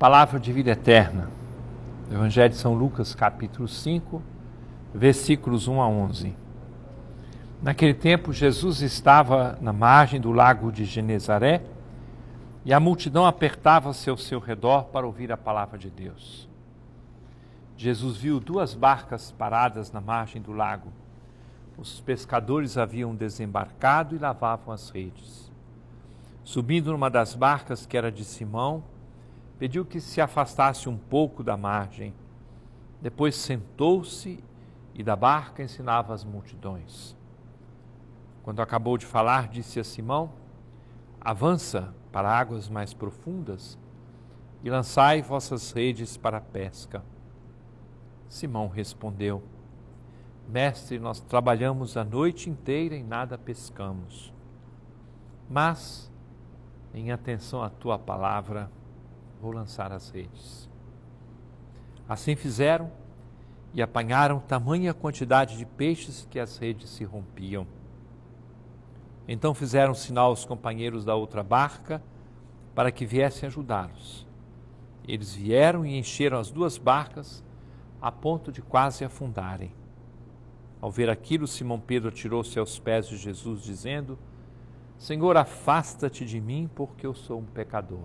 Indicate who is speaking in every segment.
Speaker 1: Palavra de vida eterna. Evangelho de São Lucas, capítulo 5, versículos 1 a 11. Naquele tempo, Jesus estava na margem do lago de Genezaré e a multidão apertava-se ao seu redor para ouvir a palavra de Deus. Jesus viu duas barcas paradas na margem do lago. Os pescadores haviam desembarcado e lavavam as redes. Subindo numa das barcas, que era de Simão, pediu que se afastasse um pouco da margem. Depois sentou-se e da barca ensinava as multidões. Quando acabou de falar, disse a Simão: avança para águas mais profundas e lançai vossas redes para a pesca. Simão respondeu: Mestre, nós trabalhamos a noite inteira e nada pescamos. Mas, em atenção à tua palavra, vou lançar as redes. Assim fizeram e apanharam tamanha quantidade de peixes que as redes se rompiam. Então fizeram sinal aos companheiros da outra barca para que viessem ajudá-los. Eles vieram e encheram as duas barcas a ponto de quase afundarem. Ao ver aquilo, Simão Pedro atirou-se aos pés de Jesus, dizendo: Senhor, afasta-te de mim, porque eu sou um pecador.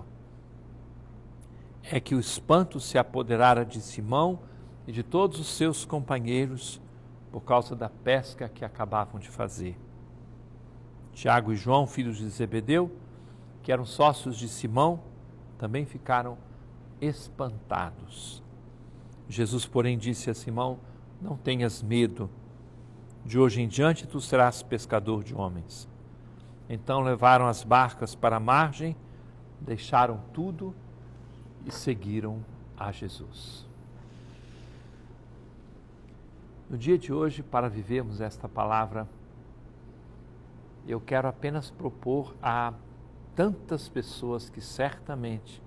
Speaker 1: É que o espanto se apoderara de Simão e de todos os seus companheiros por causa da pesca que acabavam de fazer. Tiago e João, filhos de Zebedeu, que eram sócios de Simão, também ficaram espantados. Jesus, porém, disse a Simão: não tenhas medo, de hoje em diante tu serás pescador de homens. Então levaram as barcas para a margem, deixaram tudo e seguiram a Jesus. No dia de hoje, para vivermos esta palavra, eu quero apenas propor a tantas pessoas que certamente,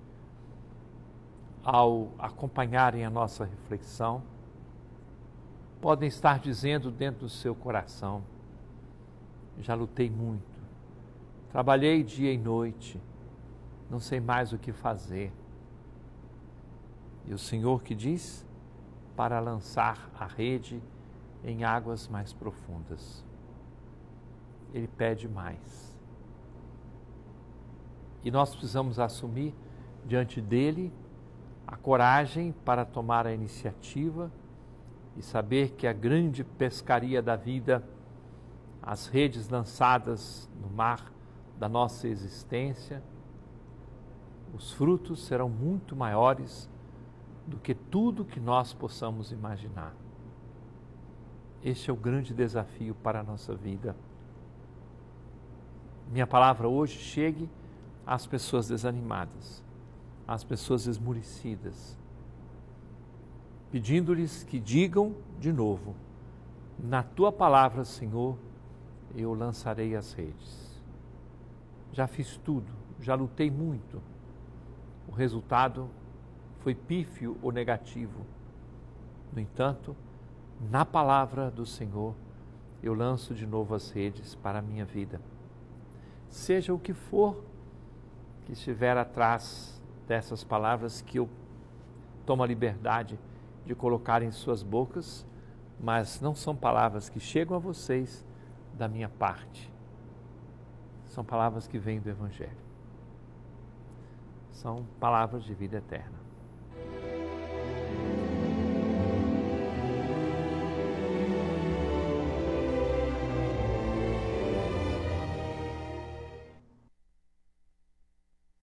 Speaker 1: ao acompanharem a nossa reflexão, podem estar dizendo dentro do seu coração: já lutei muito, trabalhei dia e noite, não sei mais o que fazer. E o Senhor que diz para lançar a rede em águas mais profundas. Ele pede mais. E nós precisamos assumir diante dele a coragem para tomar a iniciativa e saber que a grande pescaria da vida, as redes lançadas no mar da nossa existência, os frutos serão muito maiores do que tudo que nós possamos imaginar. Este é o grande desafio para a nossa vida. Minha palavra hoje chegue às pessoas desanimadas, às pessoas esmurecidas, pedindo-lhes que digam de novo: na tua palavra, Senhor, eu lançarei as redes. Já fiz tudo, já lutei muito. O resultado foi pífio ou negativo. No entanto, na palavra do Senhor, eu lanço de novo as redes para a minha vida. Seja o que for que estiver atrás dessas palavras que eu tomo a liberdade de colocar em suas bocas, mas não são palavras que chegam a vocês da minha parte. São palavras que vêm do Evangelho. São palavras de vida eterna.